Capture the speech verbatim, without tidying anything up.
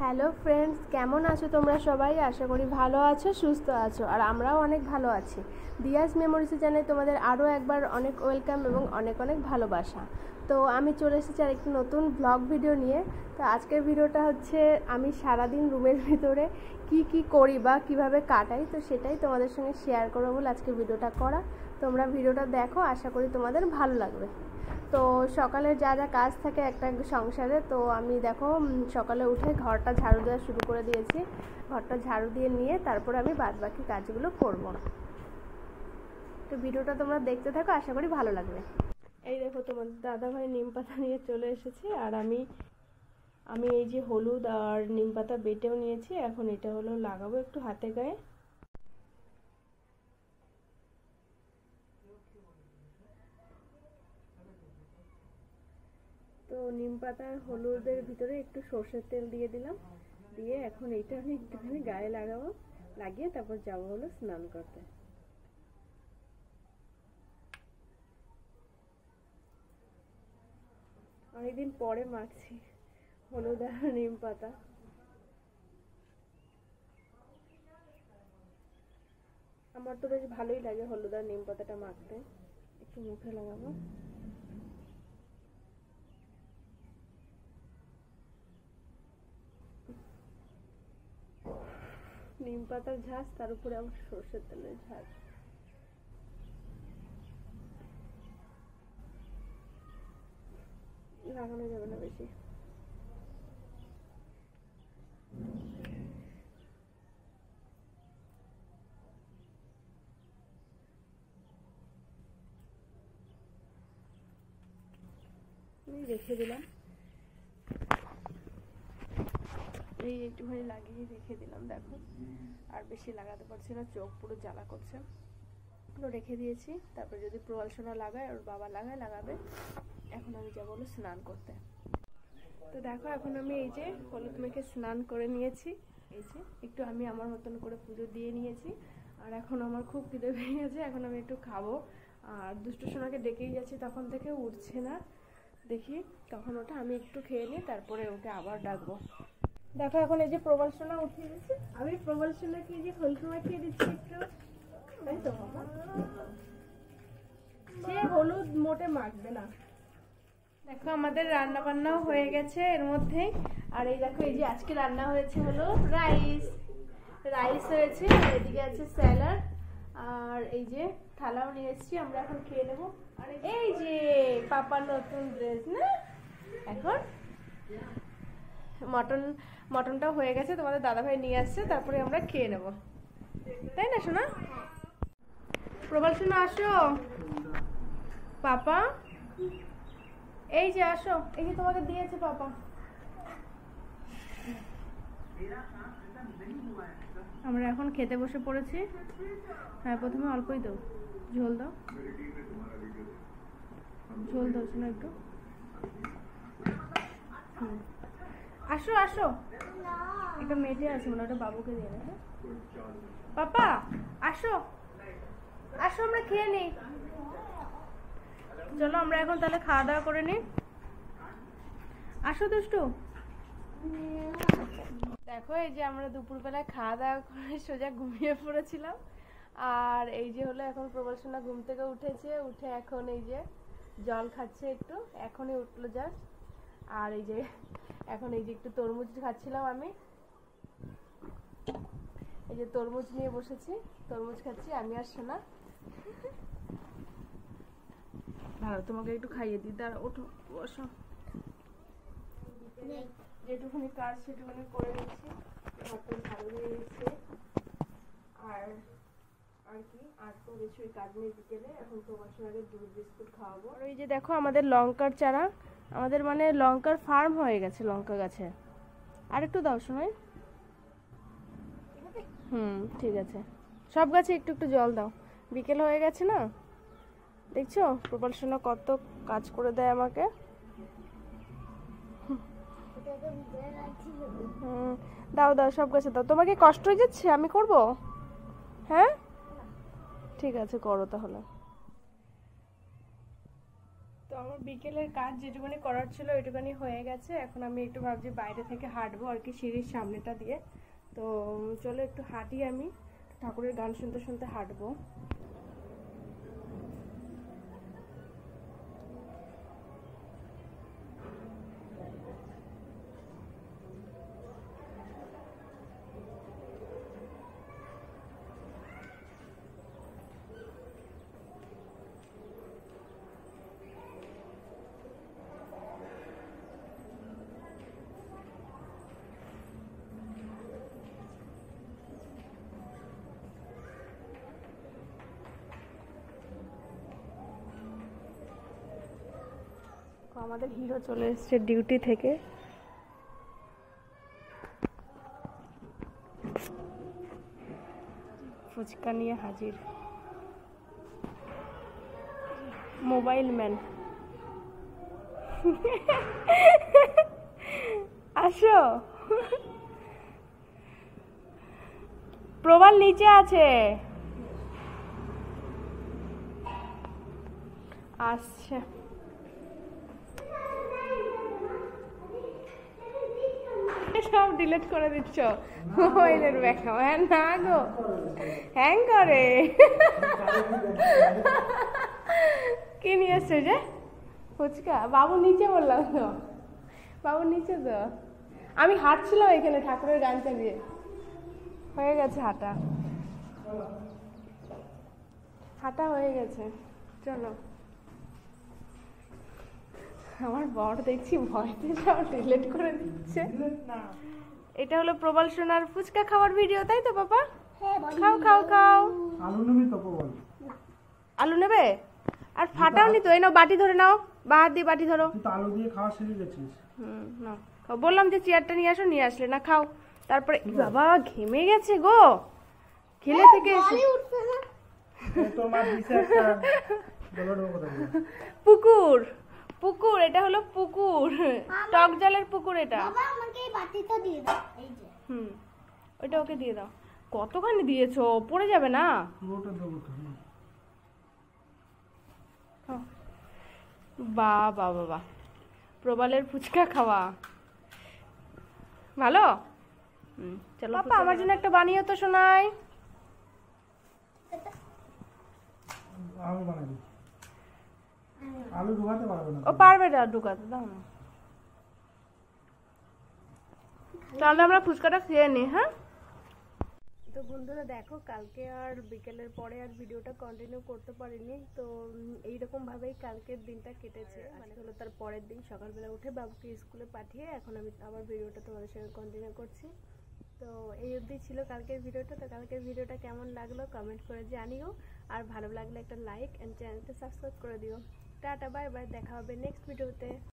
Hello friends, কেমন আছো তোমরা সবাই? আশা করি ভালো আছো, সুস্থ আছো, আর আমরাও অনেক ভালো আছি। দিয়াস মেমোরিজে জানাই তোমাদের আরও একবার অনেক ওয়েলকাম এবং অনেক অনেক ভালোবাসা। তো আমি চলে এসেছি আর একটি নতুন ব্লগ ভিডিও নিয়ে। তো আজকের ভিডিওটা হচ্ছে আমি সারাদিন রুমের ভিতরে কি কি করি বা কিভাবে কাটাই, তো সেটাই তোমাদের সঙ্গে শেয়ার করবো বলে আজকে ভিডিওটা করা। তোমরা ভিডিওটা দেখো, আশা করি তোমাদের ভালো লাগবে। তো সকালের যা যা কাজ থাকে একটা সংসারে, তো আমি দেখো সকালে উঠে ঘরটা ঝাড়ু দেওয়া শুরু করে দিয়েছি। ঘরটা ঝাড়ু দিয়ে নিয়ে তারপরে আমি বাদ বাকি কাজগুলো করব। তো ভিডিওটা তোমরা দেখতে থাকো, আশা করি ভালো লাগবে। এই দেখো তোমার দাদাভাই নিম পাতা নিয়ে চলে এসেছে, আর আমি আমি এই যে হলুদ আর নিম পাতা বেটেও নিয়েছি। এখন এটা হলো লাগাবো একটু হাতে গায়ে। তো নিম পাতার হলুদের ভিতরে একটু সর্ষের তেল দিয়ে দিলাম, দিয়ে এখন এইটা আমি একটুখানি গায়ে লাগাবো, লাগিয়ে তারপর যাবো হলো স্নান করতে। অনেকদিন পরে মাখছি হলুদ আর নিম পাতা। আমার তো বেশ ভালোই লাগে হলুদ আর নিম পাতাটা মাখতে। একটু মুখে লাগাবো। নিম পাতার ঝাঁজ, তার উপরে আবার সর্ষের তেলের ঝাঁজ। লাগানো যাবে না বেশি। রেখে দিলাম, এই একটুখানি লাগিয়ে রেখে দিলাম। দেখো আর বেশি লাগাতে পারছি না, চোখ পুরো জ্বালা করছে। পুরো রেখে দিয়েছি, তারপর যদি প্রবাল সোনা লাগায়, ওর বাবা লাগায় লাগাবে। এখন আমি যাবো হলো স্নান করতে। তো দেখো এখন আমি এই যে হলুদ মেখে স্নান করে নিয়েছি। এই যে একটু আমি আমার মতন করে পুজো দিয়ে নিয়েছি, আর এখন আমার খুব খিদে পেয়ে গেছে। এখন আমি একটু খাবো। আর দুষ্টু সোনাকে ডেকেই যাচ্ছি, তখন থেকে উঠছে না। দেখি তখন ওটা আমি একটু খেয়ে নিই, তারপরে ওকে আবার ডাকবো। দেখো এখন এই যে প্রবাল সোনা উঠে গেছে, আমি প্রবাল সোনাকে এই যে হলুদ মাখিয়ে দিচ্ছি একটু, তাই তো বাবা? সে হলুদ মোটে মাখবে না। দেখো আমাদের রান্না বান্নাও হয়ে গেছে এর মধ্যেই। আর এই দেখো এই যে আজকে রান্না হয়েছে হলো রাইস রাইস হয়েছে, আর এদিকে আছে স্যালাড, আর এই যে থালাও নিয়ে এসেছি, আমরা এখন খেয়ে নেবো। আর এই যে পাপার নতুন ড্রেস না, এখন মটন মটনটাও হয়ে গেছে, তোমাদের দাদাভাই নিয়ে আসছে, তারপরে আমরা খেয়ে নেব, তাই না সোনা? প্রবাল সোনা আসো, পাপা এই যে আসো, এই যে তোমাকে দিয়েছে পাপা। আমরা এখন খেতে বসে পড়েছি। হ্যাঁ, প্রথমে অল্পই দাও, ঝোল দাও, ঝোল দাও শোনো একটু। হুম, আসো আসো, একটা মেটে আছে মনে, ওটা বাবুকে দিয়ে দেবে। পাপা আসো আসো, আমরা খেয়ে নিই। চলো আমরা এখন তাহলে খাওয়া দাওয়া করে নিই। আসো দুষ্টু। দেখো এই যে আমরা দুপুরবেলায় খাওয়া দাওয়া করে সোজা ঘুমিয়ে পড়েছিলাম। আর এই যে হলো এখন প্রবাল সোনা ঘুম থেকে উঠেছে, উঠে এখন এই যে জল খাচ্ছে একটু, এখনই উঠলো জাস্ট। আর এই যে এখন এই যে একটু তরমুজ খাচ্ছিলাম আমি, এই যে তরমুজ নিয়ে বসেছি, তরমুজ খাচ্ছি আমি আর সোনা। ভালো, তোমাকে একটু খাইয়ে দিই, দাঁড়া ওঠো বসো। যেটুকুনি কাজ সেটুকুনি করে নিচ্ছি, ঘরটা ঝাড়ু দিয়ে নিচ্ছে, আর আর কি আর তো বেশি কাজ নেই বিকেলে। এখন তোমার সঙ্গে দুধ বিস্কুট খাওয়াবো। আর ওই যে দেখো আমাদের লঙ্কার চারা, আমাদের মানে লঙ্কার ফার্ম হয়ে গেছে লঙ্কা গাছে। আর একটু দাও শোনাই। হুম ঠিক আছে, সব গাছে একটু একটু জল দাও, বিকেল হয়ে গেছে না। দেখছো প্রবাল সোনা কত কাজ করে দেয় আমাকে। হুম, দাও দাও, সব গাছে দাও। তোমার কি কষ্ট হয়ে যাচ্ছে? আমি করব? হ্যাঁ ঠিক আছে, করো তাহলে। তো আমার বিকেলের কাজ যেটুকুনি করার ছিল ওইটুকুনি হয়ে গেছে। এখন আমি একটু ভাবছি বাইরে থেকে হাঁটবো আর কি, সিঁড়ির সামনেটা দিয়ে। তো চলো একটু হাঁটি, আমি ঠাকুরের গান শুনতে শুনতে হাঁটবো। আমাদের হিরো চলে এসেছে ডিউটি থেকে। ফুচকা নিয়ে হাজির মোবাইল ম্যান। আসো, প্রবাল নিচে আছে, আসছে। সব ডিলিট করে দিচ্ছ মোবাইলের ব্যাখ্যা? হ্যাঁ না গো, হ্যাং করে। কি নিয়ে এসছে যে? ফুচকা? বাবু নিচে বললাম তো, বাবু নিচে তো। আমি হাঁটছিলাম এখানে ঠাকুরের গান চালিয়ে। হয়ে গেছে হাঁটা, হাঁটা হয়ে গেছে। চলো। আমার বর দেখছি ভয়তে সব ডিলিট করে দিচ্ছে। এটা হলো প্রবাল সোনার ফুচকা খাওয়ার ভিডিও, তাই তো বাবা? খাও খাও খাও। আলু নেবে তো প্রবাল? আলু নেবে? আর ফাটাও নি তো, এই নাও বাটি ধরে নাও, বা হাত দিয়ে বাটি ধরো। তুই তো আলু দিয়ে খাওয়া শিখে গেছিস। হুম নাও খাও। বললাম যে চেয়ারটা নিয়ে আসো, নিয়ে আসলে না। খাও। তারপরে বাবা ঘেমে গেছে গো, খেলে থেকে এসে। তোর মা দিছে একটা বলো কথা বলো। পুকুর, পুকুর, এটা হলো পুকুর, টক জলের পুকুর এটা। বাবা আমাকে এই বাটিটা দিয়ে দাও, এই যে। হুম, ওইটা ওকে দিয়ে দাও। কতখানি দিয়েছো? পড়ে যাবে না? পুরোটা দেবো তো। বা বা বাবা, প্রবালের ফুচকা খাওয়া ভালো। হুম চলো পাপা, আমার জন্য একটা বানিয়ে তো শোনাই। আলু বানাবি? আলু ঢুকাতে পারবে না। ও পারবে না ঢুকাতে, দাও না। তাহলে আমরা ফুচকাটা খেয়ে নিই। হ্যাঁ তো বন্ধুরা দেখো, কালকে আর বিকেলের পরে আর ভিডিওটা কন্টিনিউ করতে পারিনি। তো এইরকম ভাবেই কালকের দিনটা কেটেছে। মানে হলো তার পরের দিন সকালবেলা উঠে বাবুকে স্কুলে পাঠিয়ে এখন আমি আবার ভিডিওটা তোমাদের সঙ্গে কন্টিনিউ করছি। তো এই অবধি ছিল কালকের ভিডিওটা। তো কালকের ভিডিওটা কেমন লাগলো কমেন্ট করে জানিও, আর ভালো লাগলে একটা লাইক এন্ড চ্যানেলটা সাবস্ক্রাইব করে দিও। টাটা বাই বাই, দেখা হবে নেক্সট ভিডিওতে।